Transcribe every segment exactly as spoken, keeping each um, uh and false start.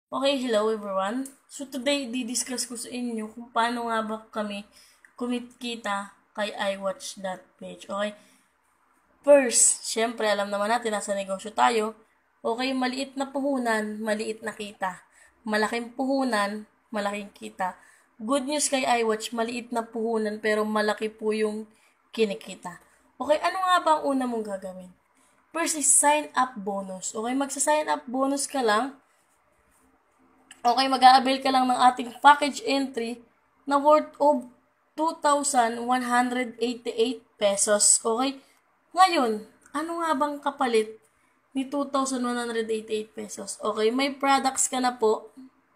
Okay, hello everyone. So today, di-discuss ko sa inyo kung paano nga ba kami kumikita kay iWatch dot page. Okay? First, syempre alam naman natin nasa negosyo tayo. Okay, maliit na puhunan, maliit na kita. Malaking puhunan, malaking kita. Good news kay iWatch, maliit na puhunan pero malaki po yung kinikita. Okay, ano nga ba ang una mong gagawin? First is sign up bonus. Okay, magsa-sign up bonus ka lang. Okay, mag-a-avail ka lang ng ating package entry na worth of two thousand one hundred eighty-eight pesos. Okay? Ngayon, ano nga bang kapalit ni two thousand one hundred eighty-eight pesos? Okay, may products ka na po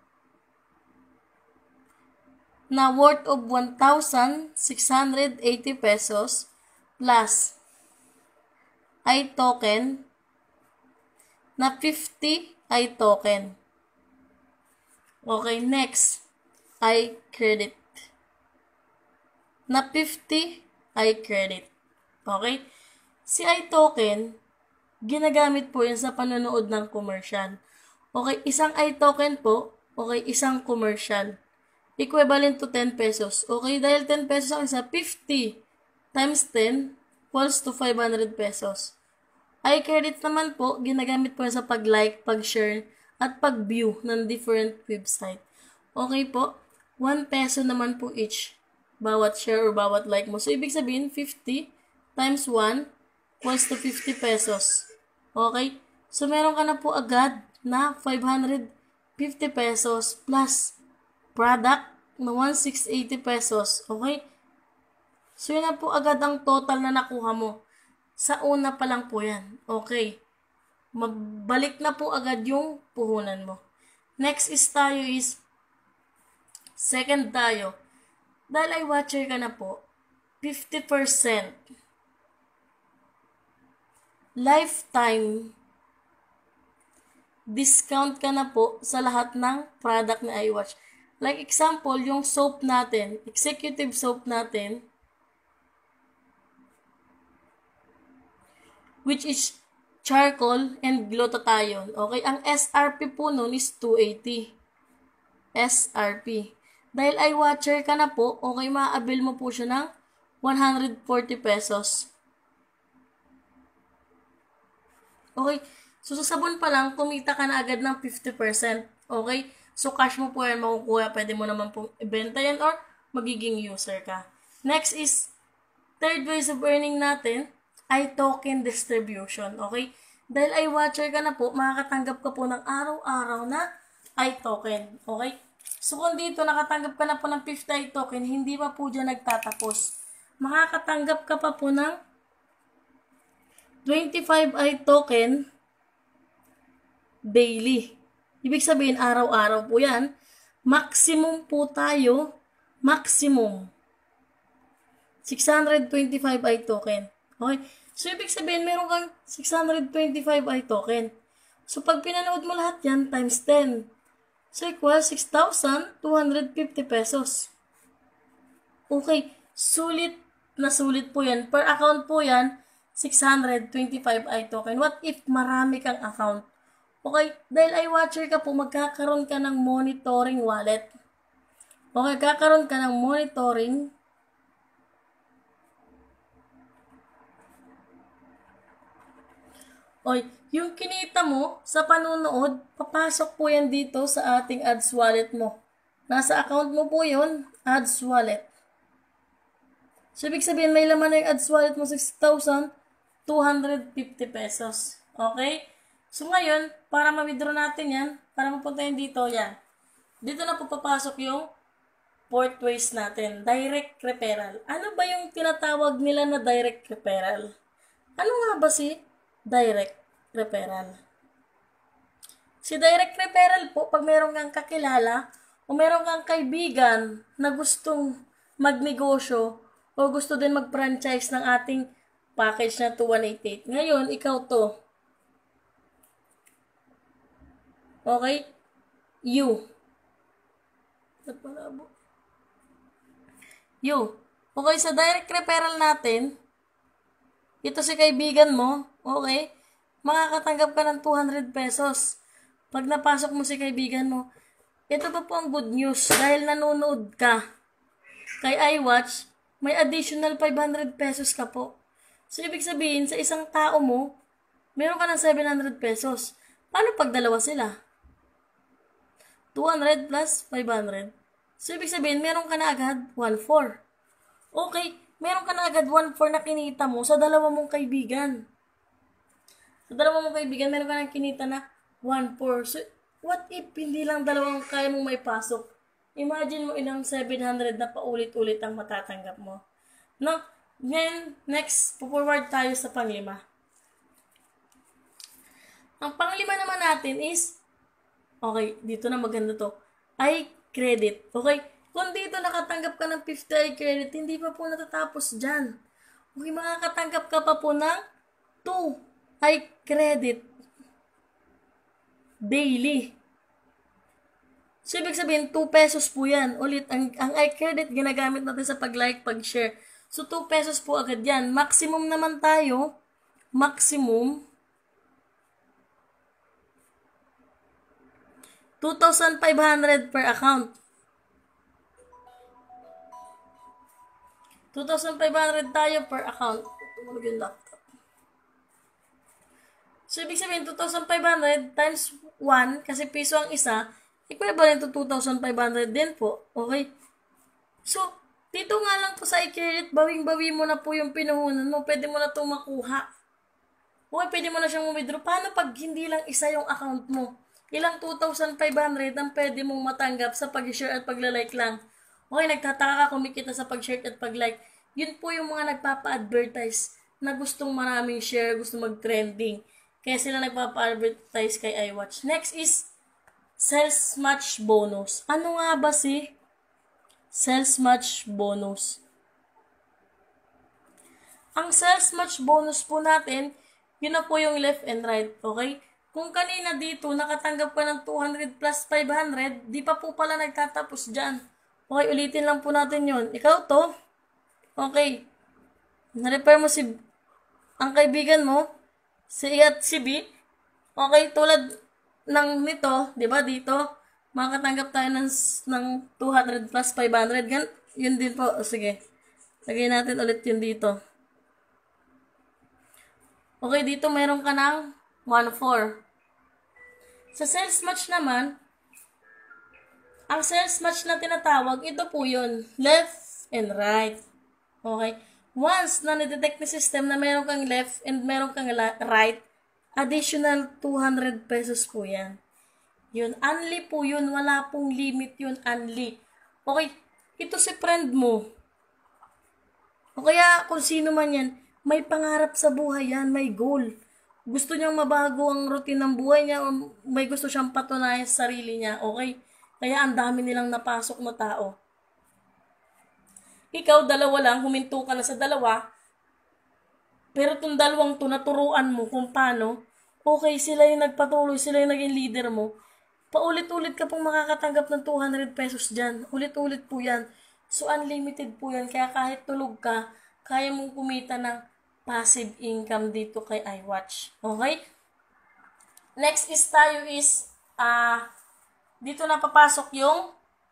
na worth of one thousand six hundred eighty pesos plus i-token na fifty i-token. Okay, next, i-credit. Na fifty i-credit. Okay? Si i-token, ginagamit po yan sa panonood ng commercial. Okay, isang i-token po, okay, isang commercial. Equivalent to ten pesos. Okay, dahil ten pesos ang isa, fifty times ten equals to five hundred pesos. I-credit naman po, ginagamit po yan sa pag-like, pag-share, at pag-view ng different website. Okay po, one peso naman po each. Bawat share or bawat like mo. So, ibig sabihin, fifty times one equals to fifty pesos. Okay? So, meron ka na po agad na five hundred fifty pesos plus product na one thousand six hundred eighty pesos. Okay? So, yun na po agad ang total na nakuha mo. Sa una pa lang po yan. Okay? Mabalik na po agad yung puhunan mo. Next is tayo is, second tayo. Dahil iWatcher ka na po, fifty percent lifetime discount ka na po sa lahat ng product na iWatch. Like example, yung soap natin, executive soap natin, which is charcoal and glutathione. Okay, ang S R P po nun is two eighty. S R P. Dahil iWatcher ka na po, okay, ma-avail mo po siya ng one hundred forty pesos. Okay, so sa sabon pa lang, kumita ka na agad ng fifty percent. Okay, so cash mo po yan makukuha. Pwede mo naman pong ibenta yan or magiging user ka. Next is, third ways of earning natin, i-token distribution, okay? Dahil iWatcher ka na po, makakatanggap ka po ng araw-araw na i-token, okay? So, kung dito nakatanggap ka na po ng fifty i-token, hindi pa po dyan nagtatapos. Makakatanggap ka pa po ng twenty-five i-token daily. Ibig sabihin, araw-araw po yan. Maximum po tayo, maximum, six hundred twenty-five i-token. Okay? So, ibig sabihin, meron kang six hundred twenty-five i-token. So, pag pinanood mo lahat yan, times ten. So, equals six thousand two hundred fifty pesos. Okay. Sulit na sulit po yan. Per account po yan, six hundred twenty-five i-token. What if marami kang account? Okay. Dahil iWatcher ka po, magkakaroon ka ng monitoring wallet. Okay. Kakaroon ka ng monitoring Oy, yung kinita mo sa panunood, papasok po yan dito sa ating ads wallet mo. Nasa account mo po yun, ads wallet. So, ibig sabihin, may laman na yung ads wallet mo, six thousand two hundred fifty pesos. Okay? So, ngayon, para ma-withdraw natin yan, para mapunta yan dito, yan. Dito na po papasok yung fourth ways natin, direct referral. Ano ba yung tinatawag nila na direct referral? Ano nga ba si direct referral? Si direct referral po, pag meron kang kakilala o meron kang kaibigan na gustong magnegosyo o gusto din mag-franchise ng ating package na two one eight eight. Ngayon, ikaw to. Okay? You. You. Okay, sa direct referral natin, ito si kaibigan mo, okay, makakatanggap ka ng two hundred pesos. pag napasok mo si kaibigan mo, ito pa po ang good news. Dahil nanonood ka kay iWatch, may additional five hundred pesos ka po. So, ibig sabihin, sa isang tao mo, meron ka ng seven hundred pesos. Paano pag dalawa sila? two hundred plus five hundred. So, ibig sabihin, meron ka na agad one four. Okay, meron ka na agad one four na kinita mo sa dalawa mong kaibigan. Sa dalawa mong kaibigan, meron ka na kinita na one four. So, what if hindi lang dalawang kaya mong may pasok? Imagine mo ilang seven hundred na paulit-ulit ang matatanggap mo. No? Ngayon, next, forward tayo sa panglima. Ang panglima naman natin is, okay, dito na maganda to, ay credit. Okay? Kung dito nakatanggap ka ng fifty ay credit, hindi pa po natatapos dyan. Okay, makakatanggap ka pa po ng two ay credit daily. So, ibig sabihin, two pesos po yan. Ulit, ang, ang iCredit ginagamit natin sa pag-like, pag-share. So, two pesos po agad yan. Maximum naman tayo, maximum, two thousand five hundred per account. two thousand five hundred tayo per account. Tumulog yung laptop. So, ibig sabihin, two thousand five hundred times one, kasi piso ang isa, equivalent to two thousand five hundred din po. Okay? So, dito nga lang po sa iCredit, bawing-bawi mo na po yung pinuhunan mo. Pwede mo na itong makuha. Okay, pwede mo na siyang withdraw. Paano pag hindi lang isa yung account mo? Ilang two thousand five hundred ang pwede mong matanggap sa pag-share at paglalike lang. Okay, nagtataka ka kumikita sa pag-share at pag-like. Yun po yung mga nagpapa-advertise na gustong maraming share, gustong mag-trending. Kaya sila nagpapa-advertise kay iWatch. Next is sales match bonus. Ano nga ba si sales match bonus? Ang sales match bonus po natin, yun na po yung left and right. Okay? Kung kanina dito, nakatanggap ka ng two hundred plus five hundred, di pa po pala nagtatapos dyan. Okay, ulitin lang po natin yun. Ikaw to, okay, na-refer mo si, ang kaibigan mo, si A at si B, okay, tulad ng nito, di ba, dito, makakatanggap tayo ng, ng two hundred plus five hundred, gan, yun din po, o, sige, lagay natin ulit yun dito. Okay, dito meron ka ng one four. Sa sales match naman, ang sales match na tinatawag, ito po yun, left and right. Okay? Once na nidetect ni system na meron kang left and meron kang right, additional two hundred pesos po yan. Yun, only po yun, wala pong limit yun, only. Okay, ito si friend mo. O kaya kung sino man yan, may pangarap sa buhay yan, may goal. Gusto niyang mabago ang routine ng buhay niya, may gusto siyang patunayan sa sarili niya, okay? Kaya ang dami nilang napasok na tao. Ikaw, dalawa lang, huminto ka na sa dalawa, pero itong dalawang to, naturuan mo kung paano, okay, sila yung nagpatuloy, sila yung naging leader mo, paulit-ulit ka pong makakatanggap ng two hundred pesos dyan. Ulit-ulit po yan. So, unlimited po yan. Kaya kahit tulog ka, kaya mong kumita ng passive income dito kay iWatch. Okay? Next is tayo is, ah, uh, dito na papasok yung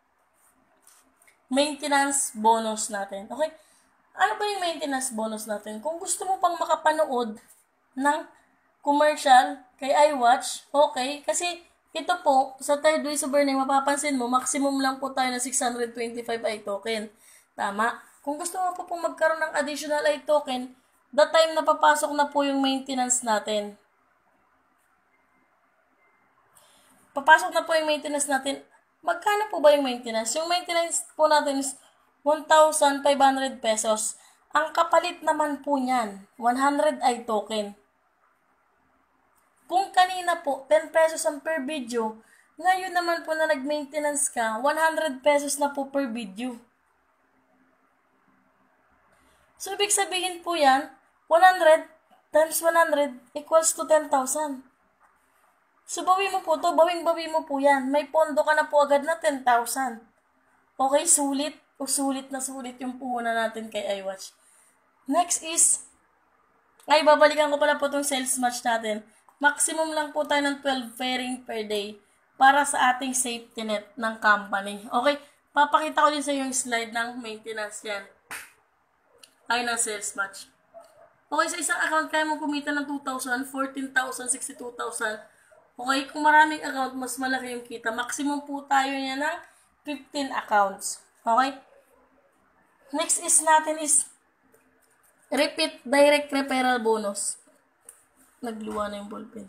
maintenance bonus natin. Okay? Ano ba yung maintenance bonus natin? Kung gusto mo pang makapanood ng commercial kay iWatch, okay? Kasi ito po, sa third ways of earning, mapapansin mo, maximum lang po tayo na six hundred twenty-five i-token. Tama? Kung gusto mo po pong magkaroon ng additional i-token, the time na papasok na po yung maintenance natin. Papasok na po yung maintenance natin. Magkano po ba yung maintenance? Yung maintenance po natin is one thousand five hundred pesos. Ang kapalit naman po niyan, one hundred i-token. Kung kanina po, ten pesos ang per video, ngayon naman po na nag-maintenance ka, one hundred pesos na po per video. So, ibig sabihin po yan, one hundred times one hundred equals to ten thousand. So, bawi mo po to, bawing-bawi mo po yan. May pondo ka na po agad na ten thousand. Okay, sulit o sulit na sulit yung puhunan natin kay iWatch. Next is, ay, babalikan ko pala po itong sales match natin. maximum lang po tayo ng twelve pairing per day para sa ating safety net ng company. Okay, papakita ko din sa iyo yung slide ng maintenance yan. Ay ng sales match. Okay, sa isang account kaya mo kumita ng two thousand, fourteen thousand, sixty-two thousand. Okay, kung maraming account, mas malaki yung kita. Maximum po tayo niya ng fifteen accounts. Okay? Next is natin is repeat direct referral bonus. Nagluwa na yung ballpen.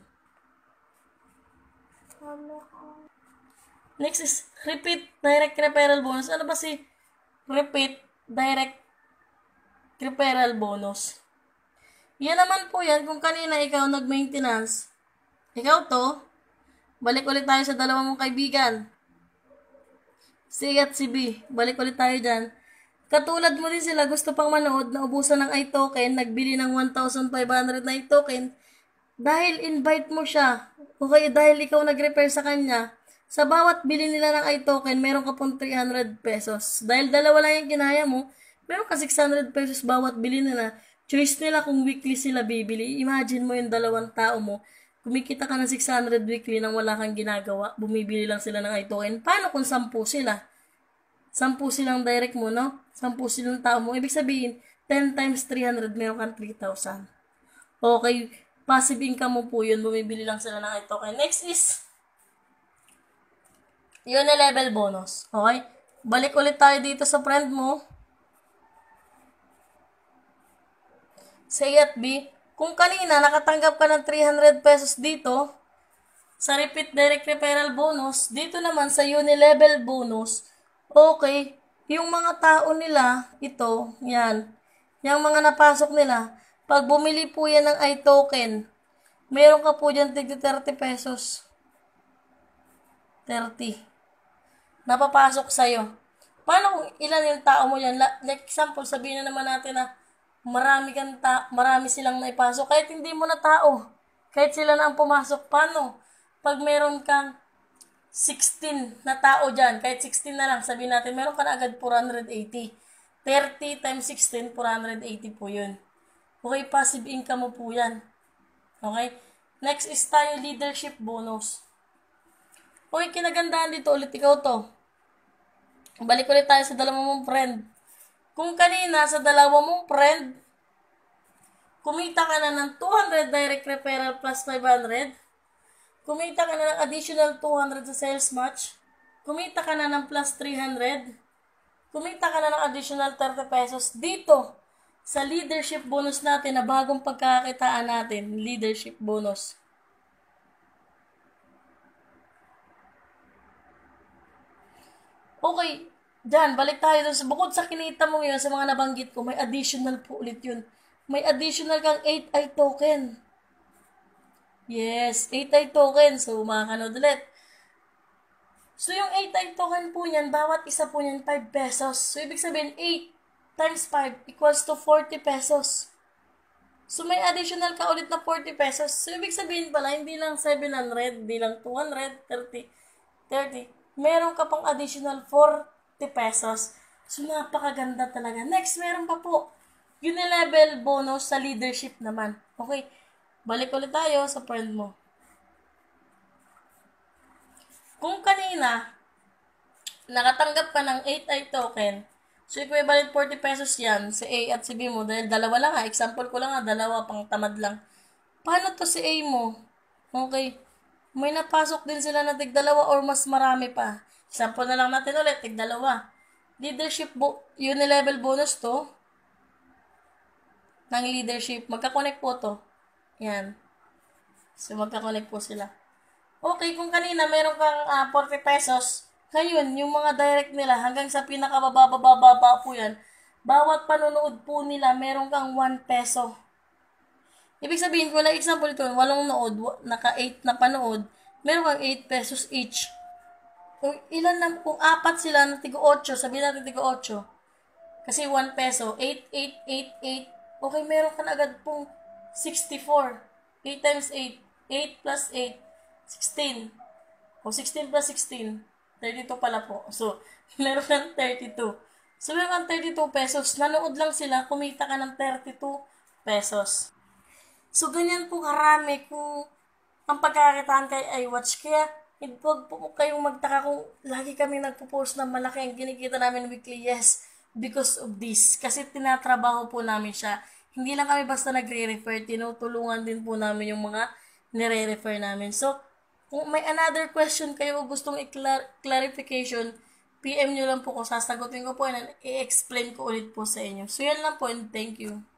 Next is repeat direct referral bonus. Ano ba si repeat direct referral bonus? Yan naman po yan kung kanina ikaw nag-maintenance. Ikaw to, balik ulit tayo sa dalawa mong kaibigan. Si A at si B, balik ulit tayo dyan. Katulad mo din sila, gusto pang manood, naubusan ng i-token, nagbili ng one thousand five hundred na i-token, dahil invite mo siya, okay, dahil ikaw nag-refer sa kanya, sa bawat bili nila ng i-token, meron ka pong three hundred pesos. Dahil dalawa lang yung ginaya mo, meron ka six hundred pesos bawat bili nila. Choice nila kung weekly sila bibili. Imagine mo yung dalawang tao mo, kumikita ka ng six hundred weekly nang wala kang ginagawa, bumibili lang sila ng i-token. Paano kung sampu sila? Sampu silang direct mo, no? Sampu silang tao mo. Ibig sabihin, ten times three hundred, meron kang three thousand. Okay, passive income mo po yun, bumibili lang sila ng i-token. Next is, yun na level bonus. Okay? Balik ulit tayo dito sa friend mo. Sa A at B, kung kanina nakatanggap ka ng three hundred pesos dito, sa repeat direct referral bonus, dito naman sa uni-level bonus, okay, yung mga tao nila, ito, yan, yung mga napasok nila, pag bumili po yan ng i-token, meron ka po dyan tig thirty pesos. thirty. Napapasok sa'yo. Paano kung ilan yung tao mo yan? Like example, sabihin na naman natin na marami, kang ta marami silang naipasok. Kahit hindi mo na tao, kahit sila na ang pumasok, paano? Pag meron kang sixteen na tao dyan, kahit sixteen na lang, sabihin natin, meron ka na agad four hundred eighty. thirty times sixteen, four hundred eighty po yun. Okay, passive income mo po yan. Okay? Next is tayo leadership bonus. Okay, kinagandahan dito ulit ikaw to. Balik ulit tayo sa dalawa mong friend. Kung kanina sa dalawa mong friend, kumita ka na ng two hundred direct referral plus five hundred, kumita ka na ng additional two hundred sa sales match, kumita ka na ng plus three hundred, kumita ka na ng additional thirty pesos dito sa leadership bonus natin na bagong pagkakakitaan natin, leadership bonus. Okay, dyan, balik tayo dun. Bukod sa kinita mo yun, sa mga nabanggit ko, may additional po ulit yun. May additional kang eight i-token. Yes, eight i-token. So, makakanood ulit. So, yung eight i-token po niyan, bawat isa po niyan, five pesos. So, ibig sabihin, eight times five equals to forty pesos. So, may additional ka ulit na forty pesos. So, ibig sabihin pala, hindi lang seven hundred, hindi lang two hundred, thirty, thirty. Meron ka pang additional forty pesos. So, napakaganda talaga. Next, meron pa po. Uni-level bonus sa leadership naman. Okay. Balik ulit tayo sa friend mo. Kung kanina, nakatanggap ka ng eight i-token, so equivalent forty pesos yan sa A at si B mo. Dahil dalawa lang ha. Example ko lang ha. Dalawa, pang tamad lang. Paano to si A mo? Okay. May napasok din sila na tig-dalawa or mas marami pa. Example na lang natin ulit, tig-dalawa. Leadership, bo- uni-level bonus to. Ng leadership. Magka-connect po to. Yan. So, magka-connect po sila. Okay, kung kanina meron kang uh, forty pesos, ngayon, yung mga direct nila, hanggang sa pinakabababa-baba po yan, bawat panonood po nila, meron kang one peso. Ibig sabihin, kung like example ito, walong nood, naka-eight na panood, meron kang eight pesos each. Kung ilan lang, kung apat sila na tigo eight, sabihin natin tigo eight. Kasi one peso, eight, eight, eight, eight. Okay, meron ka na agad pong sixty-four. eight times eight, eight plus eight, sixteen. O sixteen plus sixteen, thirty-two pala po. So, meron kang thirty-two. So, meron kang thirty-two pesos. Nanood lang sila, kumita ka ng thirty-two pesos. So, ganyan po karami. Kung ang pagkakakitaan kay iWatch. Kaya, huwag po kayong magtaka kung lagi kami nagpo-post ng malaki ang kinikita namin weekly. Yes, because of this. Kasi tinatrabaho po namin siya. Hindi lang kami basta nagre-refer, tinutulungan din po namin yung mga nire-refer namin. So, kung may another question kayo o gustong i-clarification, P M nyo lang po ko, sasagutin ko po and i-explain ko ulit po sa inyo. So, yan lang po and thank you.